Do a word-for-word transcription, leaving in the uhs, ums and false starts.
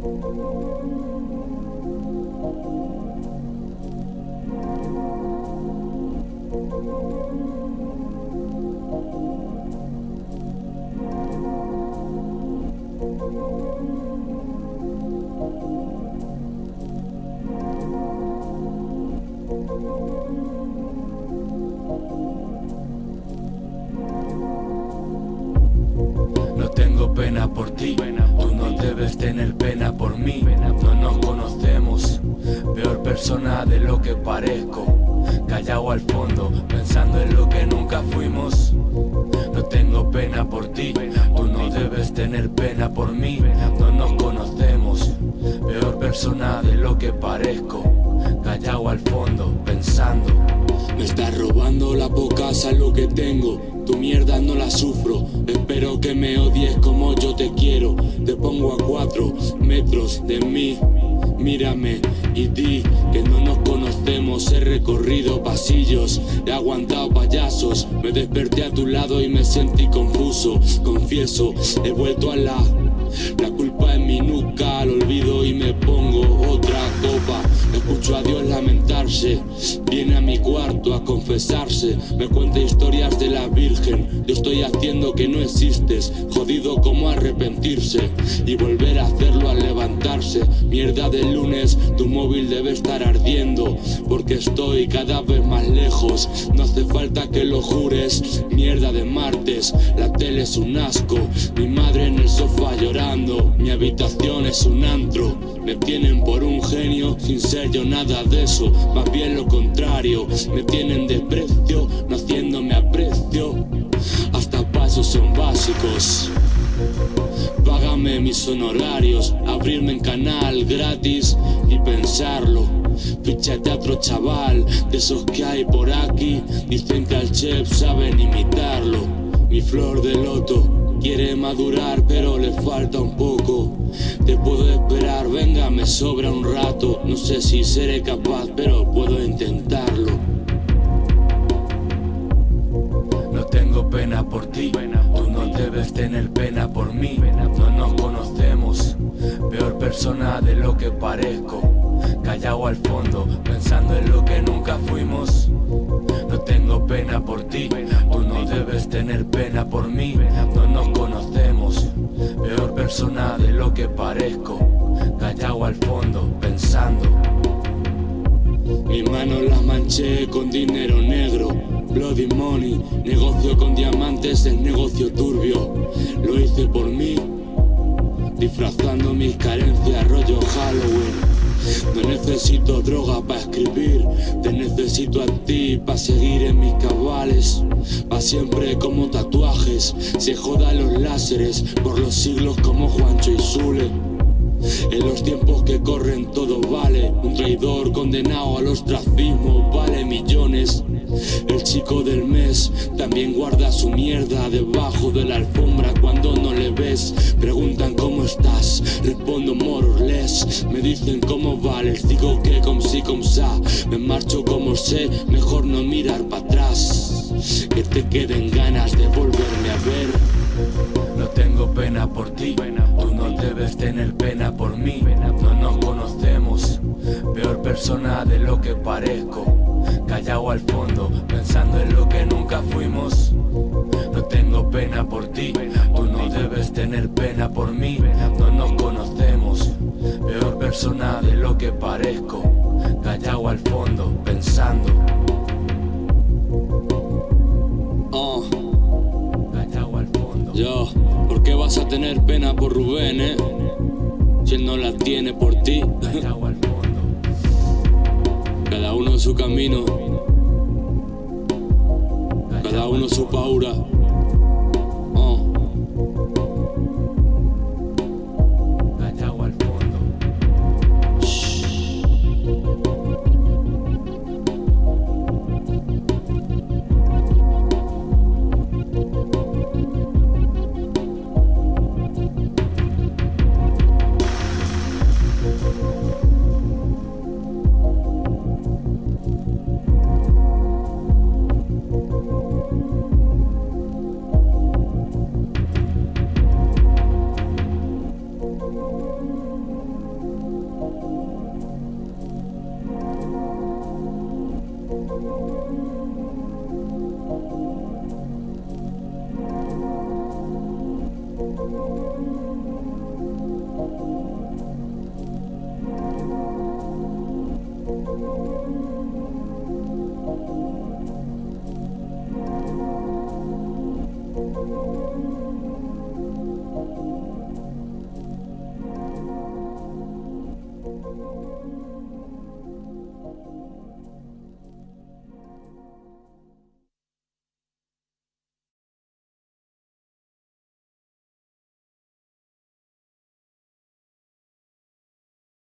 No tengo pena por ti, tú no debes tener pena por mí. No nos conocemos, peor persona de lo que parezco. Callado al fondo, pensando en lo que nunca fuimos. No tengo pena por ti, tú no debes tener pena por mí. No nos conocemos, peor persona de lo que parezco. Callado al fondo, pensando. Me estás robando la poca salud que tengo. Tu mierda no la sufro. Espero que me odies como yo te quiero. Te pongo a cuatro metros de mí. Mírame y di que no nos conocemos. He recorrido pasillos, he aguantado payasos. Me desperté a tu lado y me sentí confuso. Confieso, he vuelto a la... La culpa es mi nuca, lo olvido y me pongo otra copa. Escucho a Dios lamentarse, viene a mi cuarto a confesarse. Me cuenta historias de la Virgen, yo estoy haciendo que no existes. Jodido como arrepentirse y volver a hacerlo al levantarse. Mierda del lunes, tu móvil debe estar ardiendo, porque estoy cada vez más lejos. No hace falta que lo jures. Mierda de martes, la tele es un asco. Mi madre en el sofá llorando, mi habitación es un antro. Me tienen por un genio, sin ser yo nada de eso. Más bien lo contrario, me tienen desprecio, no haciéndome aprecio. Hasta pasos son básicos. Págame mis honorarios, abrirme en canal gratis y pensarlo. Fíchate a otro chaval, de esos que hay por aquí. Dicen que al chef saben imitarlo. Mi flor de loto quiere madurar pero le falta un poco. Te puedo esperar, venga, me sobra un rato. No sé si seré capaz, pero puedo intentarlo. No tengo pena por ti, tú no debes tener pena por mí. No nos conocemos, peor persona de lo que parezco. Callado al fondo, pensando en lo que nunca fuimos. No tengo pena por ti, tú no debes tener pena por mí. No nos conocemos, peor persona de lo que parezco. Callado al fondo, pensando. Mis manos las manché con dinero negro. Bloody money, negocio con diamantes es negocio turbio. Lo hice por mí, disfrazando mis carencias rollo Halloween. No necesito droga para escribir, te necesito a ti para seguir en mis cabales. Pa' siempre como tatuajes, se jodan los láseres por los siglos como Juancho y Zule. En los tiempos que corren todo vale. Un traidor condenado al ostracismo vale millones. El chico del mes también guarda su mierda debajo de la alfombra cuando no le ves. Preguntan cómo estás, respondo more or less. Me dicen cómo vales, digo que com si com sa. Me marcho como sé, mejor no mirar para atrás. Que te queden ganas de volverme a ver. No tengo pena por ti, tú no debes tener pena por mí. No nos conocemos, peor persona de lo que parezco. Callado al fondo, pensando en lo que nunca fuimos. No tengo pena por ti, tú no debes tener pena por mí. No nos conocemos, peor persona de lo que parezco. Callado al fondo, pensando. Oh. Yo, ¿por qué vas a tener pena por Rubén, eh? Si él no la tiene por ti. Cada uno su camino, cada uno su paura. Oh. Yo